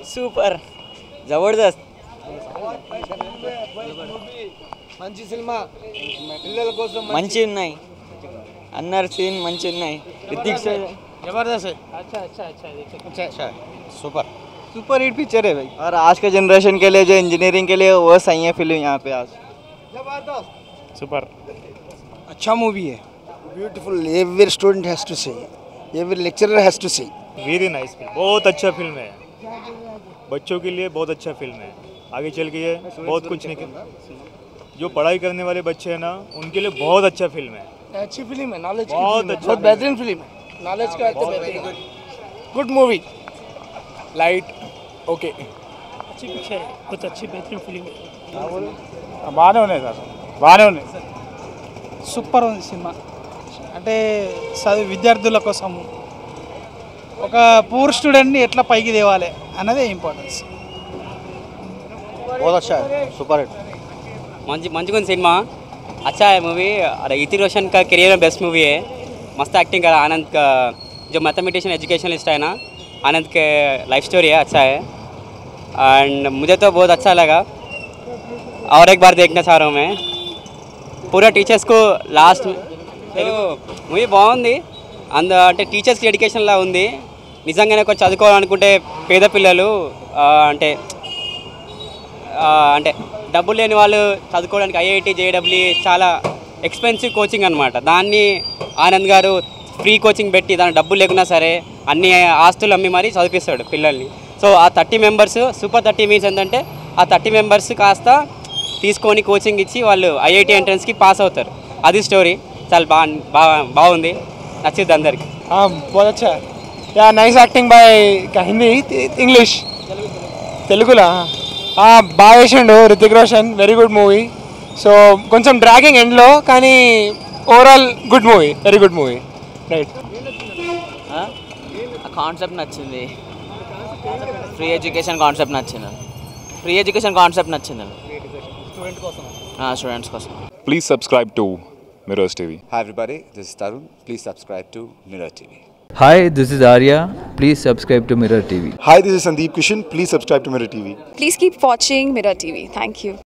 Super Jabardasth మంచి cinema పిల్లల కోసం మంచి ఉన్నాయి అన్నర్ సీన్ మంచి ఉన్నాయి ऋतिक से जबरदस्त है अच्छा सुपर सुपर हिट पिक्चर है भाई और आज के जनरेशन के लिए जो इंजीनियरिंग के लिए वो सही है फिल्म यहाँ पे आज सुपर अच्छा मूवी है beautiful every student has to say every lecturer has to say very nice film बहुत अच्छा फिल्म है बच्चों के लिए बहुत अच्छा फिल्म है आगे चल के ये बहुत कुछ निकल जो पढ़ाई करने वाले बच्चे हैं ना उनके लिए बहुत अच्छा फिल्म है अच्छी फिल्म है नॉलेज बहुत अच्छा बहुत बेहतरीन फिल्म है नॉलेज का अर्थ बेहतरीन गुड मूवी लाइट ओके अच्छी पिक्चर है बहुत अच्छी बेहतरीन फिल्म है బాగానే ఉన్నాయి సార్ బాగానే ఉన్నాయి సూపర్ ఉంది సినిమా అంటే చదువు విద్యార్థుల కోసం ఒక పూర్ స్టూడెంట్ని ఎట్లా పైకి తేవాలి అన్నదే ఇంపార్టెన్స్ बहुत अच्छा है सुपर हिट मंची सिनेमा अच्छा है मूवी और ऋतिक रोशन का करियर में बेस्ट मूवी है मस्त एक्टिंग करा आनंद का जो मैथमेटिशियन एजुकेशनलिस्ट है ना आनंद के लाइफ स्टोरी है अच्छा है एंड मुझे तो बहुत अच्छा लगा और एक बार देखना चाह रहा हूँ मैं पूरा टीचर्स को लास्ट में మూవీ బాగుంది అంటే టీచర్స్కి ఎడ్యుకేషన్లా ఉంది నిజంగానే కొంచెం చదువుకోవాలనుకుంటే పేద పిల్లలు అంటే అంటే డబ్బులు లేని వాళ్ళు చదువుకోవడానికి ఐఐటి జేడబ్ల్యూ చాలా ఎక్స్పెన్సివ్ కోచింగ్ అనమాట దాన్ని ఆనంద్ గారు ఫ్రీ కోచింగ్ పెట్టి దాని డబ్బులు లేకున్నా సరే అన్ని ఆస్తులు అమ్మి మరీ చదివిస్తాడు పిల్లల్ని సో ఆ 30 మెంబర్స్ సూపర్ 30 మీన్స్ ఏంటంటే ఆ 30 మెంబర్స్ కాస్త తీసుకొని కోచింగ్ ఇచ్చి వాళ్ళు ఐఐటి ఎంట్రన్స్కి పాస్ అవుతారు అది స్టోరీ చాలా బాగుంది నచ్చింది అందరికి बहुत अच्छा या nice acting by Hindi English తెలుగులా బాగా చేసిండు Hrithik Roshan very good movie so కొంచెం డ్రాగింగ్ ఎండ్లో కానీ overall good movie very good movie right concept నచ్చింది ఫ్రీ ఎడ్యుకేషన్ కాన్సెప్ట్ నచ్చింది స్టూడెంట్స్ కోసం Please subscribe to Mirrors TV. Hi everybody, this is Tarun. Please subscribe to Mirror TV. Hi, this is Arya. Please subscribe to Mirror TV. Hi, this is Sandeep Kishan. Please subscribe to Mirror TV. Please keep watching Mirror TV. Thank you.